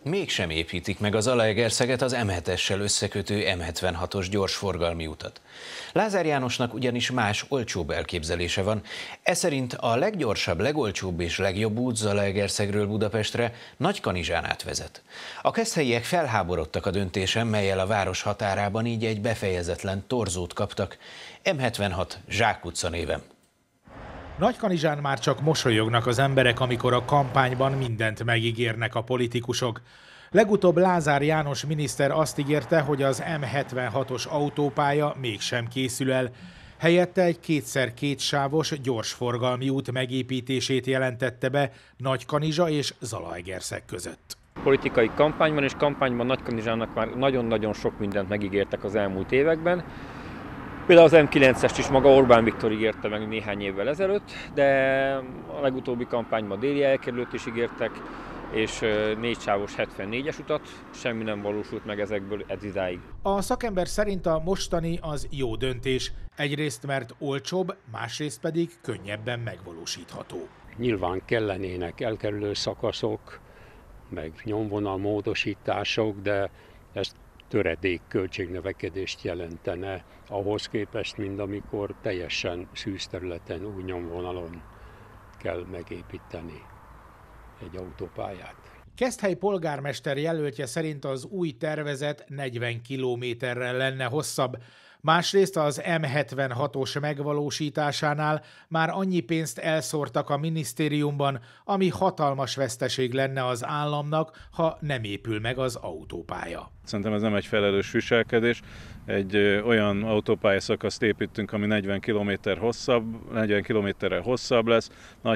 Mégsem építik meg az Zalaegerszeget az M7-essel összekötő M76-os gyorsforgalmi utat. Lázár Jánosnak ugyanis más, olcsóbb elképzelése van. Ez szerint a leggyorsabb, legolcsóbb és legjobb út Zalaegerszegről Budapestre Nagykanizsán át vezet. A keszthelyiek felháborodtak a döntésen, mellyel a város határában így egy befejezetlen torzót kaptak, M76 Zsákutca néven. Nagykanizsán már csak mosolyognak az emberek, amikor a kampányban mindent megígérnek a politikusok. Legutóbb Lázár János miniszter azt ígérte, hogy az M76-os autópálya mégsem készül el. Helyette egy 2x2 sávos gyorsforgalmi út megépítését jelentette be Nagykanizsa és Zalaegerszeg között. Politikai kampányban és kampányban Nagykanizsának már nagyon-nagyon sok mindent megígértek az elmúlt években. Például az M9-est is maga Orbán Viktor ígérte meg néhány évvel ezelőtt, de a legutóbbi kampányban déli elkerülőt is ígértek, és 4 sávos 74-es utat, semmi nem valósult meg ezekből ez idáig. A szakember szerint a mostani az jó döntés, egyrészt mert olcsóbb, másrészt pedig könnyebben megvalósítható. Nyilván kellenének elkerülő szakaszok, meg nyomvonal módosítások, de ezt töredék költségnövekedést jelentene ahhoz képest, mint amikor teljesen szűz területen, új nyomvonalon kell megépíteni egy autópályát. Keszthely polgármester jelöltje szerint az új tervezet 40 kilométerrel lenne hosszabb. Másrészt az M76-os megvalósításánál már annyi pénzt elszórtak a minisztériumban, ami hatalmas veszteség lenne az államnak, ha nem épül meg az autópálya. Szerintem ez nem egy felelős viselkedés. Egy olyan autópályaszakaszt építünk, ami 40 kilométerrel hosszabb lesz.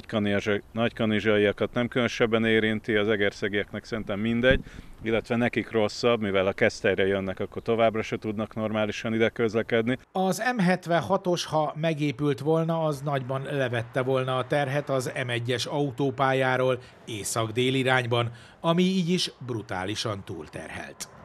Nagykanizsaiakat nem különösebben érinti, az egerszegieknek szerintem mindegy, illetve nekik rosszabb, mivel a Keszthelyre jönnek, akkor továbbra se tudnak normálisan ide közlekedni. Az M76-os, ha megépült volna, az nagyban levette volna a terhet az M1-es autópályáról észak-dél irányban, ami így is brutálisan túlterhelt.